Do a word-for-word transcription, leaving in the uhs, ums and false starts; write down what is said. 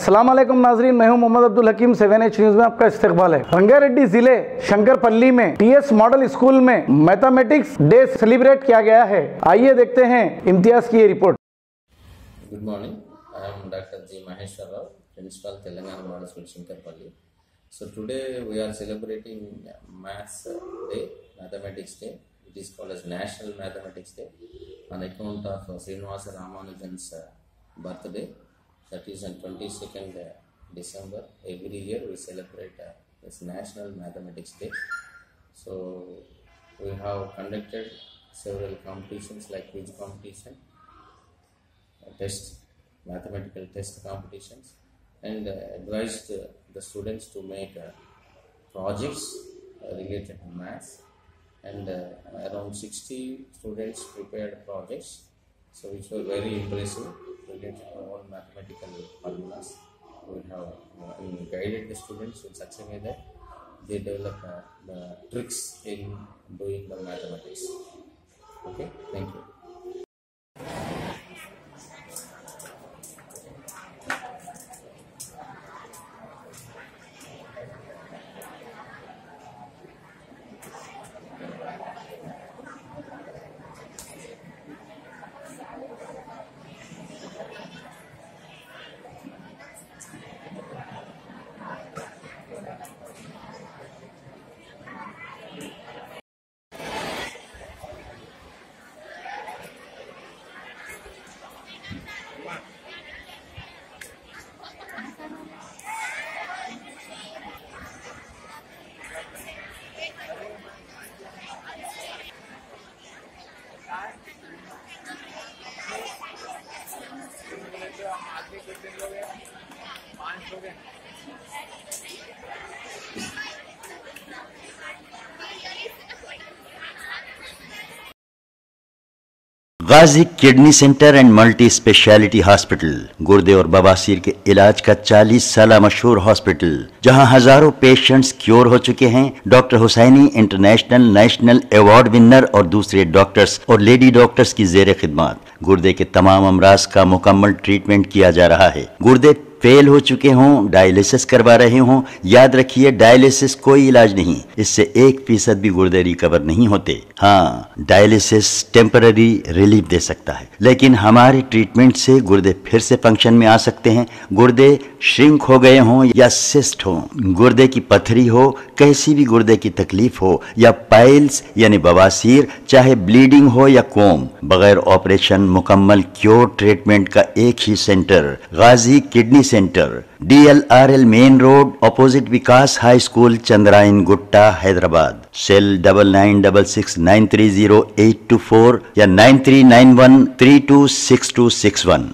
अस्सलाम वालेकुम नाजरीन, मैं हूं Mohammed Abdul Hakeem. Seven H news में आपका इस्तकबाल है। रंगारेड्डी जिले शंकरपल्ली में टीएस मॉडल स्कूल में मैथमेटिक्स डे सेलिब्रेट किया गया है। आइए देखते हैं इम्तियाज की ये रिपोर्ट। Good morning. I am Doctor G. Maheshwar Rao, Principal Telangana Model School Shankarpalli. So today we are celebrating Maths Day, Mathematics Day. It is called as National Mathematics Day on account of uh, Srinivasa Ramanujan's uh, birthday. That is on twenty-second uh, December. Every year we celebrate uh, this National Mathematics Day. So we have conducted several competitions like quiz competition, test, mathematical test competitions, and uh, advised uh, the students to make uh, projects uh, related to maths, and uh, around sixty students prepared projects, so which were very impressive related to all mathematical formulas. We have uh, guided the students in such a way that they develop uh, the tricks in doing the mathematics. Okay, thank you. Ghazi kidney centre and multi speciality hospital गुर्दे और बवासीर के इलाज का चालीस साल मशहूर hospital, जहां हजारों पेशेंट्स क्योर हो चुके हैं। Doctor Hussaini international national award winner और दूसरे डॉक्टर्स और लेडी डॉक्टर्स की जेर खिदमत गुर्दे के तमाम अमराज का मुकम्मल ट्रीटमेंट किया जा रहा है। गुर्दे फेल हो चुके हों, डायलिसिस करवा रहे हों, याद रखिए डायलिसिस कोई इलाज नहीं, इससे एक फीसद भी गुर्दे रिकवर नहीं होते। हाँ, डायलिसिस टेम्पररी रिलीफ दे सकता है, लेकिन हमारे ट्रीटमेंट से गुर्दे फिर से फंक्शन में आ सकते हैं। गुर्दे श्रिंक हो गए हों या सिस्ट हो, गुर्दे की पथरी हो, कैसी भी गुर्दे की तकलीफ हो, या पाइल्स यानी बवासीर, चाहे ब्लीडिंग हो या कोम, बगैर ऑपरेशन मुकम्मल क्योर ट्रीटमेंट का एक ही centre, Ghazi kidney centre, D L R L main road, opposite Vikas high school, Chandrayangutta, Hyderabad. Cell double nine double six nine three zero eight two four या nine three nine one three two six two six one.